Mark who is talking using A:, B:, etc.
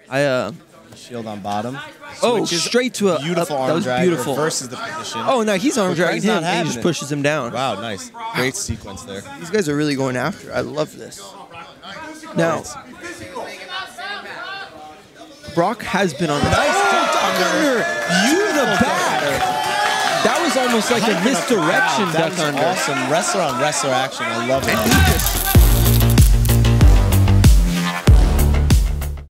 A: Shield on bottom.
B: Oh, straight to a
A: beautiful arm
B: that was
A: drag.
B: beautiful.
A: Reverses the position.
B: Oh, no, he's arm dragging him, and he just
A: it.
B: pushes him down.
A: Wow, nice. Great sequence there.
B: These guys are really going after it. I love this. Now, Brock has been on the nice duck under to the back. That was almost like a misdirection duck under.
A: Awesome wrestler on wrestler action. I love it.
B: And he just